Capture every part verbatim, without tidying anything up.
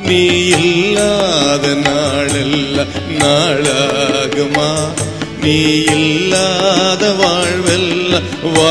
நீ இல்லாத நாளெல்லாம் நாளாகுமா? நீ இல்லாத வாழ்வெல்லாம்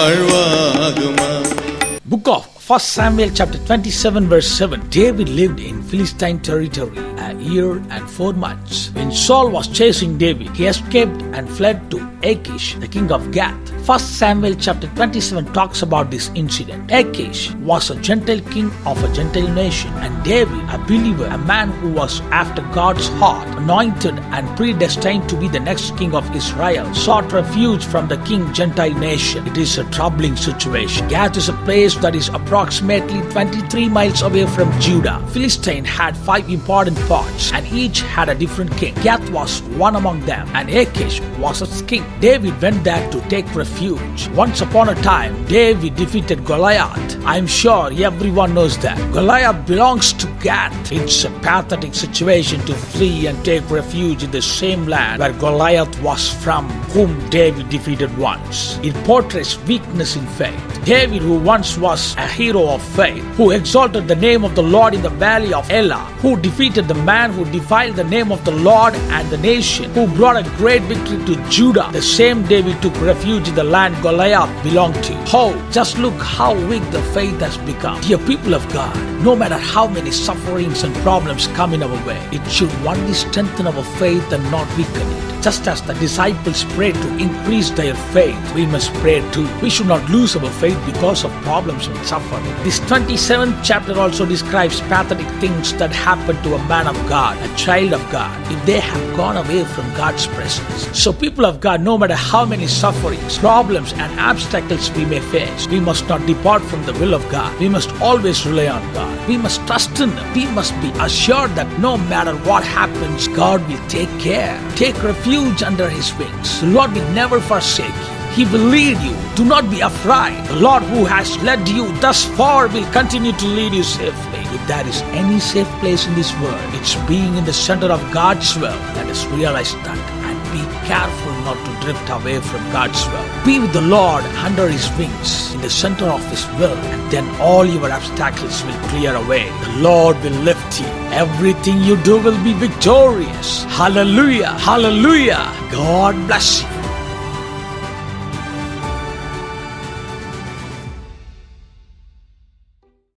வாழ்வாகுமா? Book of First Samuel chapter twenty-seven verse seven. David lived in Philistine territory a year and four months. When Saul was chasing David, he escaped and fled to Achish, the king of Gath. First Samuel chapter twenty-seven talks about this incident. Achish was a Gentile king of a Gentile nation, and David, a believer, a man who was after God's heart, anointed and predestined to be the next king of Israel, sought refuge from the king Gentile nation. It is a troubling situation. Gath is a place that is approximately twenty-three miles away from Judah. Philistine had five important parts, and each had a different king. Gath was one among them, and Achish was its king. David went there to take refuge. Once upon a time, David defeated Goliath. I am sure everyone knows that. Goliath belongs to Gath. It's a pathetic situation to flee and take refuge in the same land where Goliath was from, whom David defeated once. It portrays weakness in faith. David, who once was a hero of faith, who exalted the name of the Lord in the valley of Elah, who defeated the man who defiled the name of the Lord and the nation, who brought a great victory to Judah, the same David took refuge in the land Goliath belonged to. Oh, just look how weak the faith has become. Dear people of God, no matter how many sufferings and problems come in our way, it should only strengthen our faith and not weaken it. Just as the disciples prayed to increase their faith, we must pray too. We should not lose our faith because of problems and suffering. This twenty-seventh chapter also describes pathetic things that happen to a man of God, a child of God, if they have gone away from God's presence. So people of God, no matter how many sufferings, problems and obstacles we may face, we must not depart from the will of God. We must always rely on God. We must trust in Him. We must be assured that no matter what happens, God will take care. Take refuge under His wings. The Lord will never forsake you. He will lead you. Do not be afraid. The Lord who has led you thus far will continue to lead you safely. If there is any safe place in this world, it's being in the center of God's will. Let us realize that and be careful not to drift away from God's will. Be with the Lord under His wings, in the center of His will, and then all your obstacles will clear away. The Lord will lift you. Everything you do will be victorious. Hallelujah! Hallelujah! God bless you.